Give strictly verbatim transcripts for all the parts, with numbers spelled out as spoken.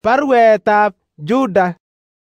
Barwetab Juda.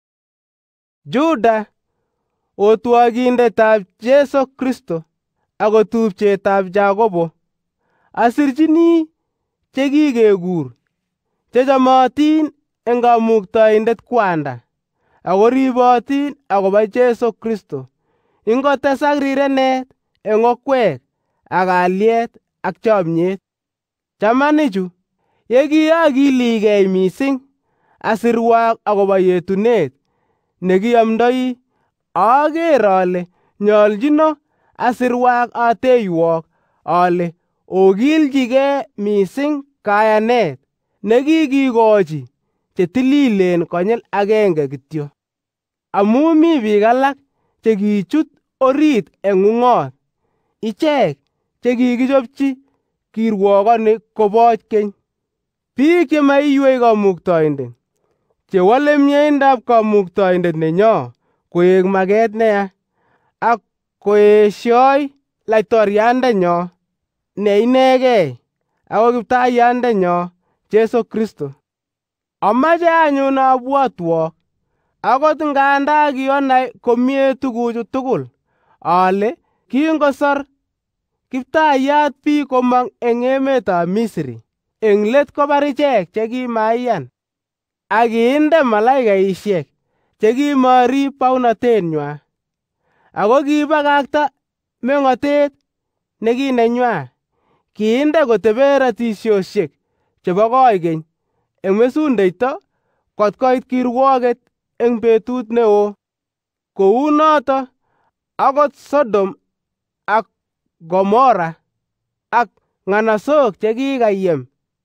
Juda, otwogindetab Jesu Kristo ako tupchetab Jakobo, asirchini chekikekur, chechomotin eng Kamuktaindet kwanda, ako ribotin akobo Jesu Kristo, ingotesak rirenet eng okwek ak kalyet ak chomyet. Chamanichu, yekiakiligei mising asirwok akobo yetunet nekiyomdoi, aker ale nyolchino asirwok ateiywok ale okilchigei mising kayanet nekikikochi chetililen konyil agenge kityo. Amu mi biik alak chekichut orit eng ung'ot, ichek chekikichopchi kirwokoni koboch keny, biik chemaiywei Kamuktaindet, chewole mieindab Kamuktaindet nenyo koek maket neya, ak koeshoi Laitoriandenyo ne inegei ako Kiptaiyandenyo Jesu Kristo. Amache anyun abwatwok, akot nganda kionai komie tuguchu tugul, ale kingosor Kiptayat biik komong eng emetab Misri, eng let kobar ichek chekimaiyan, ak kinde malaikaisiek chekimarib baunatenywa, ako kibakakta meng'otet nekinenywa, kinde kotebe ratisiosiek chebo koikeny eng mesundeito kot koit kirwoket eng betut neoo. Kou noto akot Sodom ak Gomora ak ng'anasok chekikayem,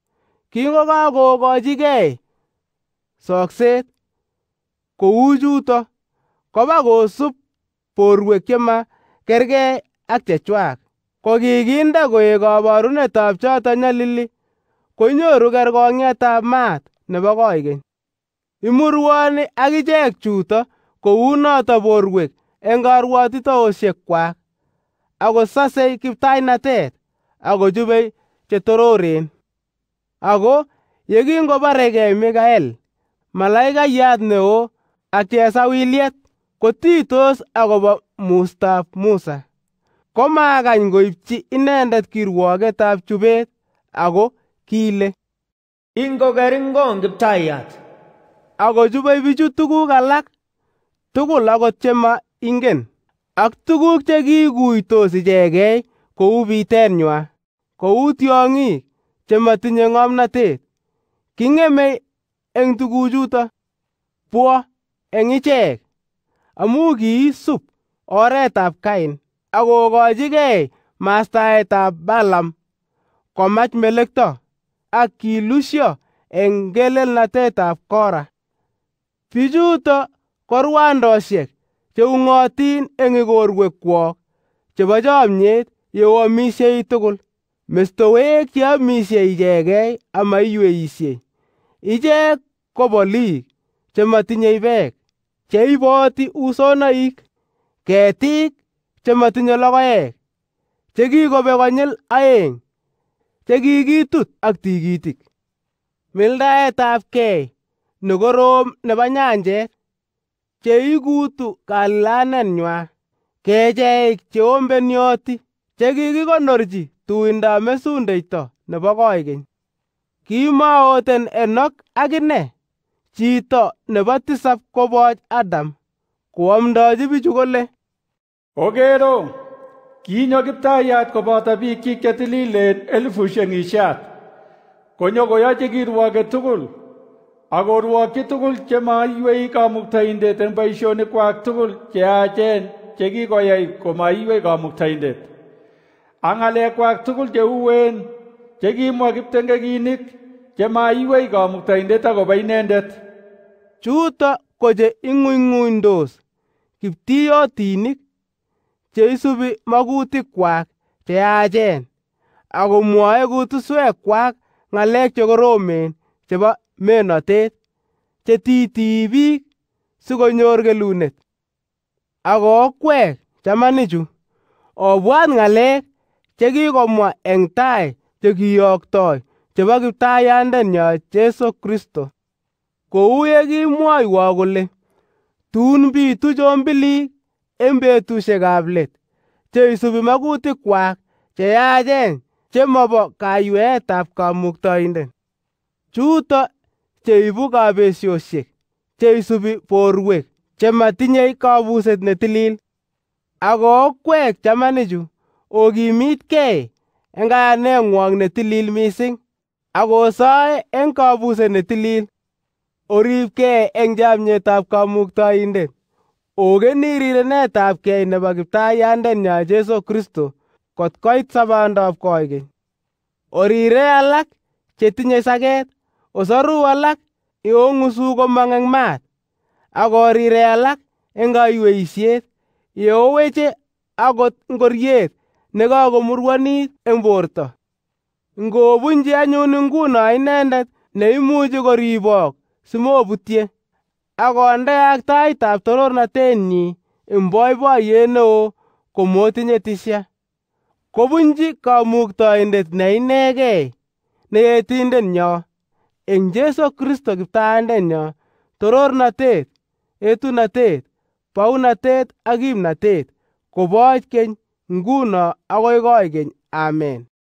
kingokakokochigei sokset kou chuto, koba kosub borwek chema kergei ak chechwak, ko kikinde koek kabarunetab choto nyalili konyoru kerkong'ietab maat nebo koikeny. Imurwoni akichek chuto kou noto borwek eng karwotitosiek-kwak, akososei kiptainatet akochubei chetororen. Ako yekingobaregei Mikael, malaikayat neoo, ak chesawiliet kotitos akobo mustab Musa, komakany koipchi inendet kirwoketab chubet, ako kile, ingokeringon Kiptayat. akochubei bichu tuguk alak tugul akot chema ingen, ak tuguk chekikuitos ichegei kou bitenywa, kou tiong'ik chematinye ng'omnotet. King'emei eng tuguchuto bwo eng ichek, amu kiisub oretab Kain, akokochigei mastaetab Balaam komach melekto, ak kilusyo eng ngelelnatetab Kora. Bichuto ko rwandosiek cheung'otin eng ikorwekwok chebo chomyet yeoamisiei tugul, mestowek cheamisiei ichegei amaiyweisie. Ichek ko bolik chematinye beek, cheiboti usonoik, ketik chematinye logoek, chekikobek konyil aeng, chekikitut ak tikitik, mildaetabgei nekorom nebo nyanjet, cheikutu kalilanennywa, kecheik cheombenioti, chekikikonorchi tuindab mesundeito nebo koikeny. Kimooten Enok akine, chito nebo tisap koboch Adam, koamdochi bichu kole, Okero, kinyo Kiptayat koboto biikchik chetililen elifusiek ng'isiat, konyo koyochi kirwoket tugul, ak korwokyi tugul chemaiywei Kamuktaindet eng boisionikwak tugul cheyachen chekikoyai komaiywei Kamuktaindet, ak ng'alekwak tugul cheuen chekimwa kiptengekinik chemaiywei Kamuktaindet akobo inendet. Chuto ko che ing'unyng'unyndos kiptiyotinik cheisubi makutik-kwak cheyachen, akomwoe kutuswekwak ng'alek chekoromen chebo menotet, chetitii biik sikonyor kelunet. Ako okwek chamanichu, obwat ng'alek chekikomwa eng tai chekiyoktoi chebo Kiptaiyandenyo Jesu Kristo. kou ye kimwoiwo kole tun bitu chombilik eng betusiekab let cheisubi makutikwak cheyachen chemobo kayweetab Kamuktaindet, chuto cheibu kabesiosiek cheisubi borwek chematinye kabuset netilil. Ako okwek chamanichu, okimitkei eng kayaneng'wong netilil mising, akosoe eng kabuset netilil. Oripkei eng chamnyetab Kamuktaindet. Okeni rirenetabkei nebo Kiptaiyandenyo Jesu Kristo kot koit sabandab koikeny. Orire alak chetinye saket, osaru alak iong'usu komong eng maat, ak orire alak eng kaiweisiet, yeoweche akot ngoriet nekakomurwonit eng borto. Ngobunji anyun nguno inendet neimuchi koribok simobutye, akondeak taitab torornatenyi eng boiboiyet neo komotinye tisya. Kobunji Kamuktaindet ne inegei ne Yetindenyo, eng Jesu Kristo Kiptaiyandenyo, torornatet, etunatet, bounatet ak kimnatet, koboch keny, nguno akoi koikeny. Amen.